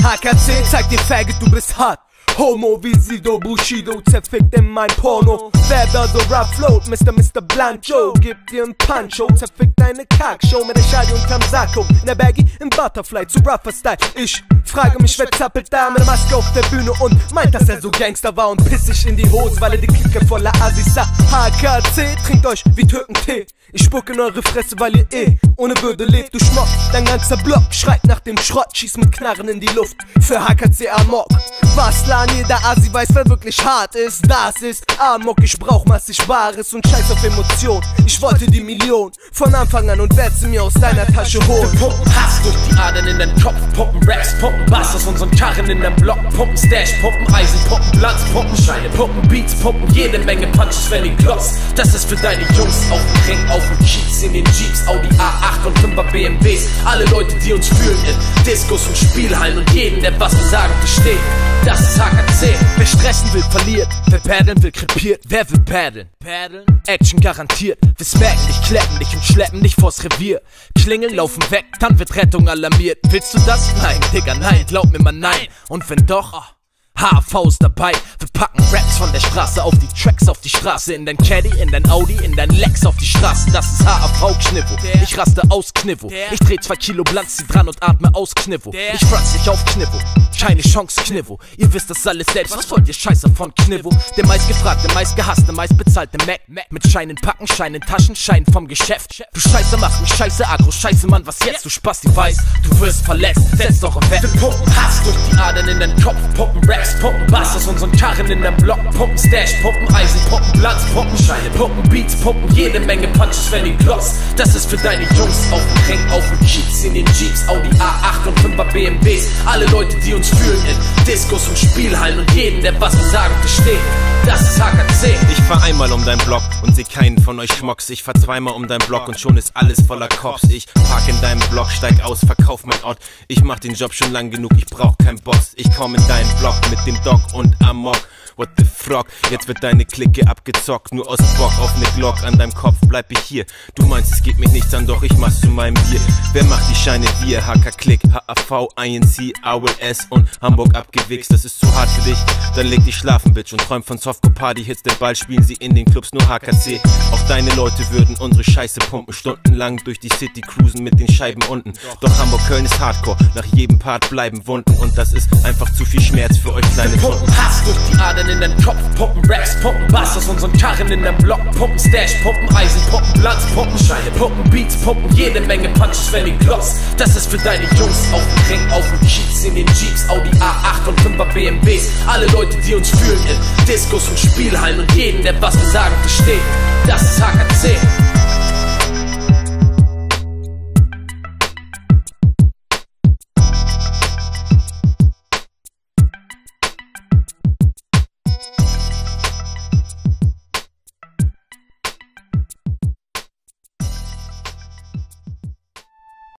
HKC, zeig dir Faggot, du bist hart. Homo, Visido, Bushido, zerfickt in mein Porno. Wer da so rough float, Mr. Blancho, gib dir ein Pancho, zerfickt deine Kackshow mit der Schali unterm Sakko. In der Baggy, im Butterfly, zu rougher Style. Ich frage mich, wer zappelt da mit der Maske auf der Bühne und meint, dass er so Gangster war und piss ich in die Hose, weil er die Clique voller Assis sagt. HKC, trinkt euch wie Türkentee. Ich spuck in eure Fresse, weil ihr ohne Würde lebt. Du Schmock, dein ganzer Block schreit nach dem Schrott, schieß mit Knarren in die Luft für HKC Amok. Baslan, jeder Asi weiß, wer wirklich hart ist. Das ist Amok, ich brauch massig Wahres und scheiß auf Emotion. Ich wollte die Million von Anfang an und werd sie mir aus deiner Tasche holen. Wir pumpen Hass durch die Adern in deinen Kopf, pumpen Raps, pumpen Bass aus unseren Karren in deinem Block, pumpen Stash, pumpen Eisen, pumpen Glanz, pumpen Scheine, pumpen Beats, pumpen jede Menge Punches, wenn ihr klotzt. Das ist für deine Jungs auf dem Ring, auf dem Kiez, in den Jeeps, Audi A8 und 5er BMWs. Alle Leute, die uns fühlen in Discos und Spielhallen und jeden, der was zu sagen versteht. Das ist HKC. Wer stressen will, verliert. Wer paddeln will, krepiert. Wer will paddeln? Action garantiert. Wir smacken dich, kleppen dich und schleppen dich vors Revier. Klingeln laufen weg, dann wird Rettung alarmiert. Willst du das? Nein, Digga, nein, glaub mir mal nein. Und wenn doch, HV ist dabei, wir packen Raps von der Straße auf die Tracks, auf die Straße. In dein Caddy, in dein Audi, in dein Lex auf die Straße. Das ist HAV-Knifo, ich raste aus Knifo. Ich dreh 2 Kilo Blanz, zieh dran und atme aus Knifo. Ich frotz dich auf Knifo, keine Chance Knifo. Ihr wisst das alles selbst, was wollt ihr Scheiße von Knifo? Der meistgefragte, meistgehasste, meistbezahlte Mac. Mit Scheinen packen, Scheinen Taschen, Scheinen vom Geschäft. Du Scheiße machst mich scheiße aggro, scheiße Mann, was jetzt? Du Spasti weißt, du wirst verletzt, setz doch im Bett. Wir pumpen Hass durch die Adern in deinen Kopf, pumpen Raps, pumpen Bass aus unseren Karren in deinem Block, pumpen Stash, pumpen Eisen, pumpen Glanz, pumpen Scheine, pumpen Beats, pumpen jede Menge Punches, wenn ihr klotzt. Das ist für deine Jungs auf dem Ring, auf dem Kiez, in den Jeeps, Audi A8 und 5er BMWs. Alle Leute, die uns fühlen in Discos und Spielhallen und jeden, der was zu sagen versteht. Das ist HKC. Ich fahr einmal um deinen Block und seh keinen von euch Schmocks. Ich fahr zweimal um deinen Block und schon ist alles voller Cops. Ich park in deinem Block, steig aus, verkauf mein Ort. Ich mach den Job schon lang genug, ich brauch keinen Boss. Ich komm in deinen Block mit dem Dog und Amok. What the fuck, jetzt wird deine Clique abgezockt. Nur aus Bock auf ne Glock an deinem Kopf bleib ich hier. Du meinst, es geht mich nichts an, doch ich mach's zu meinem Bier. Wer macht die Scheine? Wir, HK-Klick, HAV, INC, AWS und Hamburg abgewichst. Das ist zu hart für dich, dann leg dich schlafen, Bitch. Und träum von Softcore-Party-Hits, der Ball spielen sie in den Clubs, nur HKC. Auch deine Leute würden unsere Scheiße pumpen, stundenlang durch die City cruisen mit den Scheiben unten. Doch Hamburg-Köln ist Hardcore, nach jedem Part bleiben Wunden. Und das ist einfach zu viel Schmerz für euch kleine Kunden. Hass durch die Adern in deinen Kopf, pumpen Raps, pumpen Bass aus unseren Karren in deinem Block, pumpen Stash, pumpen Eisen, pumpen Glanz, pumpen Scheine, pumpen Beats, pumpen jede Menge Punches, wenn ihr klotzt. Das ist für deine Jungs auf dem Ring, auf dem Kiez, in den Jeeps, Audi A8 und 5er BMWs. Alle Leute, die uns fühlen in Discos und Spielhallen und jeden, der was zu sagen versteht. Das ist HKC.